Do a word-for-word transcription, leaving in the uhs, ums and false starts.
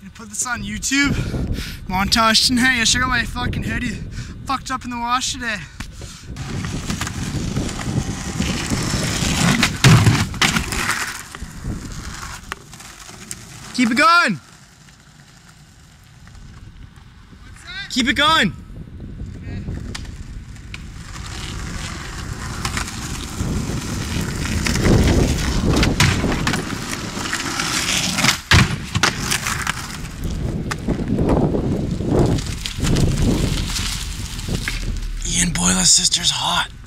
Gonna put this on YouTube. Montage tonight. Yeah, check out my fucking hoodie. Fucked up in the wash today. Keep it going! What's that? Keep it going! Okay. Ian Boila's sister's hot.